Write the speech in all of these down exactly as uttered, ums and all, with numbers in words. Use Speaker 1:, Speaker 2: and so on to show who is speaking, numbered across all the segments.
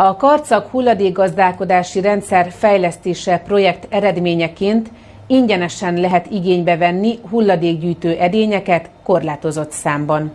Speaker 1: A Karcag hulladékgazdálkodási rendszer fejlesztése projekt eredményeként ingyenesen lehet igénybe venni hulladékgyűjtő edényeket korlátozott számban.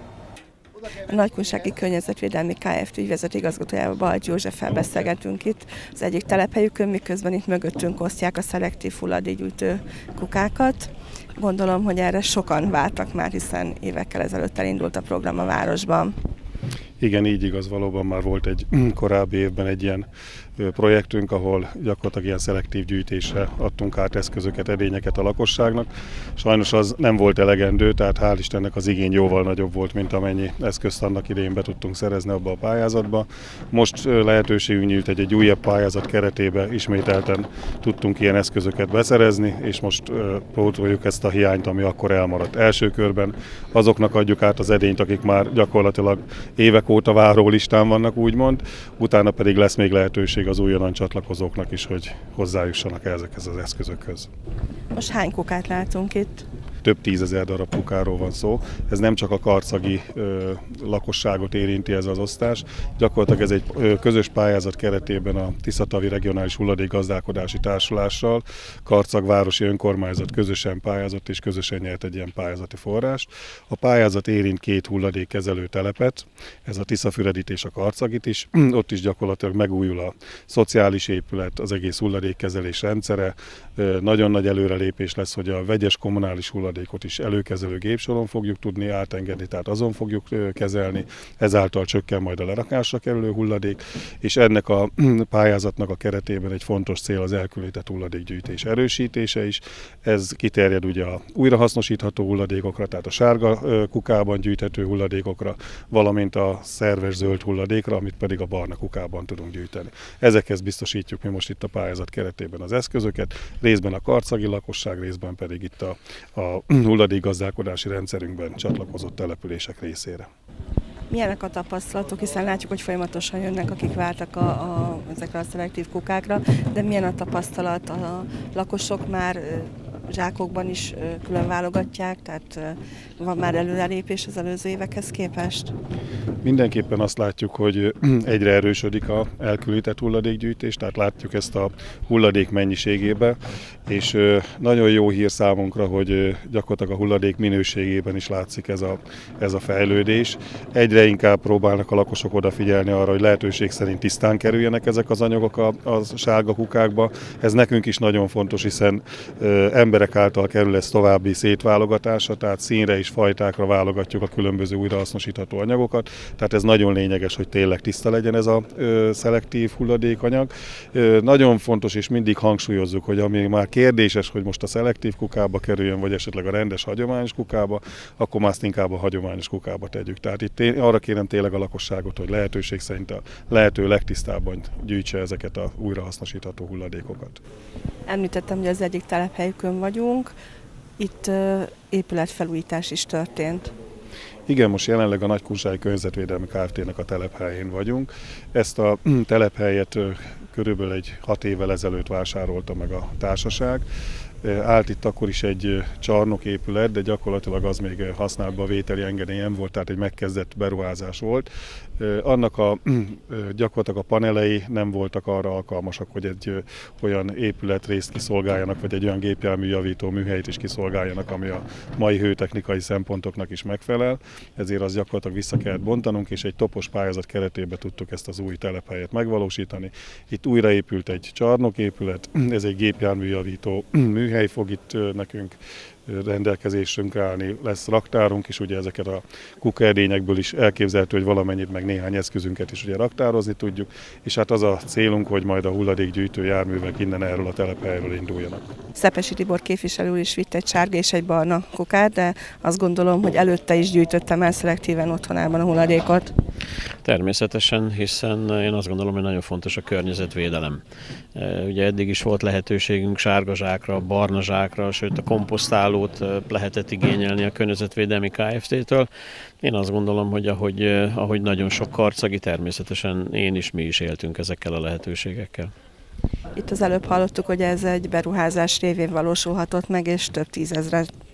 Speaker 2: A Nagykunsági Környezetvédelmi Kft. Ügyvezető igazgatójával, Balcs Józseffel beszélgetünk itt az egyik telephelyükön, miközben itt mögöttünk osztják a szelektív hulladékgyűjtő kukákat. Gondolom, hogy erre sokan vártak már, hiszen évekkel ezelőtt elindult a program a városban.
Speaker 3: Igen, így igaz, valóban már volt egy korábbi évben egy ilyen projektünk, ahol gyakorlatilag ilyen szelektív gyűjtésre adtunk át eszközöket, edényeket a lakosságnak. Sajnos az nem volt elegendő, tehát hál' Istennek az igény jóval nagyobb volt, mint amennyi eszközt annak idején be tudtunk szerezni abba a pályázatba. Most lehetőségünk nyílt, hogy egy újabb pályázat keretében ismételten tudtunk ilyen eszközöket beszerezni, és most pótoljuk ezt a hiányt, ami akkor elmaradt. Első körben azoknak adjuk át az edényt, akik már gyakorlatilag évek óta váró listán vannak, úgymond, utána pedig lesz még lehetőség az újonnan csatlakozóknak is, hogy hozzájussanak ezekhez az eszközökhöz.
Speaker 2: Most hány kukát látunk itt?
Speaker 3: Több tízezer darab kukáról van szó. Ez nem csak a karcagi ö, lakosságot érinti ez az osztás. Gyakorlatilag ez egy ö, közös pályázat keretében a Tiszatavi Regionális Hulladékgazdálkodási Társulással Karcag városi önkormányzat közösen pályázott és közösen nyert egy ilyen pályázati forrást. A pályázat érint két hulladékkezelő telepet, ez a Tiszafüredit és a Karcagit is. Ott is gyakorlatilag megújul a szociális épület, az egész hulladékkezelés rendszere. Ö, nagyon nagy előrelépés lesz, hogy a vegyes kommunális hulladék hulladékot is előkezelő gépsoron fogjuk tudni átengedni, tehát azon fogjuk kezelni, ezáltal csökken majd a lerakásra kerülő hulladék, és ennek a pályázatnak a keretében egy fontos cél az elkülönített hulladékgyűjtés erősítése is. Ez kiterjed ugye a újrahasznosítható hulladékokra, tehát a sárga kukában gyűjthető hulladékokra, valamint a szerves zöld hulladékra, amit pedig a barna kukában tudunk gyűjteni. Ezekhez biztosítjuk mi most itt a pályázat keretében az eszközöket, részben a karcagi lakosság, részben pedig itt a, a hulladékgazdálkodási rendszerünkben csatlakozott települések részére.
Speaker 2: Milyenek a tapasztalatok, hiszen látjuk, hogy folyamatosan jönnek, akik vártak a, a, ezekre a szelektív kukákra, de milyen a tapasztalat? A lakosok már zsákokban is külön válogatják, tehát van már előrelépés az előző évekhez képest?
Speaker 3: Mindenképpen azt látjuk, hogy egyre erősödik a elkülönített hulladékgyűjtés, tehát látjuk ezt a hulladék mennyiségében, és nagyon jó hír számunkra, hogy gyakorlatilag a hulladék minőségében is látszik ez a, ez a fejlődés. Egyre inkább próbálnak a lakosok odafigyelni arra, hogy lehetőség szerint tisztán kerüljenek ezek az anyagok a, a sárga kukákba. Ez nekünk is nagyon fontos, hiszen emberek által kerül ez további szétválogatásra, tehát színre és fajtákra válogatjuk a különböző újrahasznosítható anyagokat. Tehát ez nagyon lényeges, hogy tényleg tiszta legyen ez a ö, szelektív hulladékanyag. Ö, nagyon fontos, és mindig hangsúlyozzuk, hogy ami már kérdéses, hogy most a szelektív kukába kerüljön, vagy esetleg a rendes hagyományos kukába, akkor már azt inkább a hagyományos kukába tegyük. Tehát itt én arra kérem tényleg a lakosságot, hogy lehetőség szerint a lehető legtisztábban gyűjtse ezeket a újrahasznosítható hulladékokat.
Speaker 2: Említettem, hogy az egyik telephelyükön vagyunk, itt ö, épületfelújítás is történt.
Speaker 3: Igen, most jelenleg a Nagykunsági Környezetvédelmi Kft.-nek a telephelyén vagyunk. Ezt a telephelyet körülbelül egy hat évvel ezelőtt vásárolta meg a társaság. Állt itt akkor is egy csarnoképület, de gyakorlatilag az még használatba vételi engedély nem volt, tehát egy megkezdett beruházás volt. Annak a gyakorlatilag a panelei nem voltak arra alkalmasak, hogy egy olyan épületrészt kiszolgáljanak, vagy egy olyan gépjárműjavító műhelyt is kiszolgáljanak, ami a mai hőtechnikai szempontoknak is megfelel. Ezért az gyakorlatilag vissza kellett bontanunk, és egy topos pályázat keretében tudtuk ezt az új telephelyet megvalósítani. Itt újraépült egy csarnoképület, ez egy gépjárműjavító műhely fog itt nekünk rendelkezésünkre állni, lesz raktárunk is, ugye ezeket a kukaedényekből is elképzelhető, hogy valamennyit, meg néhány eszközünket is ugye raktározni tudjuk, és hát az a célunk, hogy majd a hulladékgyűjtő járművek innen erről a telephelyről induljanak.
Speaker 2: Szepesi Tibor képviselő úr is vitt egy sárga és egy barna kukát, de azt gondolom, hogy előtte is gyűjtöttem el szelektíven otthonában a hulladékot.
Speaker 4: Természetesen, hiszen én azt gondolom, hogy nagyon fontos a környezetvédelem. Ugye eddig is volt lehetőségünk sárga zsákra, barna zsákra, sőt a komposztálót lehetett igényelni a Környezetvédelmi Kft.-től. Én azt gondolom, hogy ahogy, ahogy nagyon sok karcagi, természetesen én is, mi is éltünk ezekkel a lehetőségekkel.
Speaker 2: Itt az előbb hallottuk, hogy ez egy beruházás révén valósulhatott meg, és több tízezret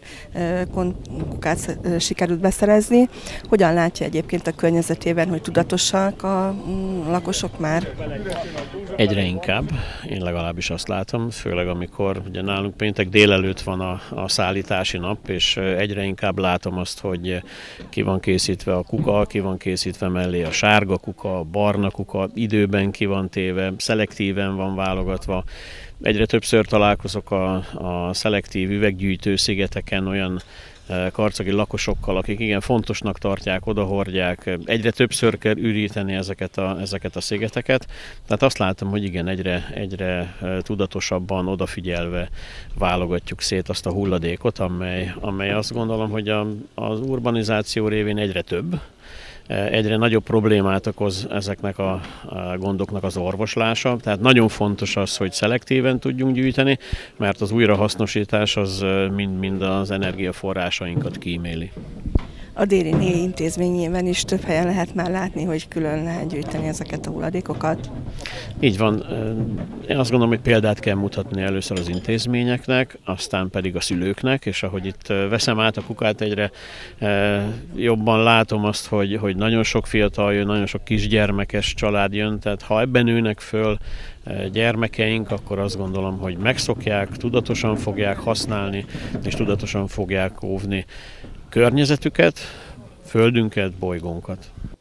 Speaker 2: kukát sikerült beszerezni. Hogyan látja egyébként a környezetében, hogy tudatosak a lakosok már?
Speaker 4: Egyre inkább, én legalábbis azt látom, főleg amikor ugye nálunk péntek délelőtt van a, a szállítási nap, és egyre inkább látom azt, hogy ki van készítve a kuka, ki van készítve mellé a sárga kuka, a barna kuka, időben ki van téve, szelektíven van válogatva. Egyre többször találkozok a, a szelektív üveggyűjtő szigeteken olyan karcagi lakosokkal, akik igen fontosnak tartják, odahordják, egyre többször kell üríteni ezeket a, ezeket a szigeteket. Tehát azt látom, hogy igen, egyre, egyre tudatosabban, odafigyelve válogatjuk szét azt a hulladékot, amely, amely azt gondolom, hogy a, az urbanizáció révén egyre több, egyre nagyobb problémát okoz ezeknek a gondoknak az orvoslása. Tehát nagyon fontos az, hogy szelektíven tudjunk gyűjteni, mert az újrahasznosítás az mind-mind az energiaforrásainkat kíméli.
Speaker 2: A Déri Néi intézményében is több helyen lehet már látni, hogy külön lehet gyűjteni ezeket a hulladékokat.
Speaker 4: Így van. Én azt gondolom, hogy példát kell mutatni először az intézményeknek, aztán pedig a szülőknek, és ahogy itt veszem át a kukát, egyre jobban látom azt, hogy, hogy nagyon sok fiatal jön, nagyon sok kisgyermekes család jön, tehát ha ebben nőnek föl gyermekeink, akkor azt gondolom, hogy megszokják, tudatosan fogják használni, és tudatosan fogják óvni környezetüket, földünket, bolygónkat.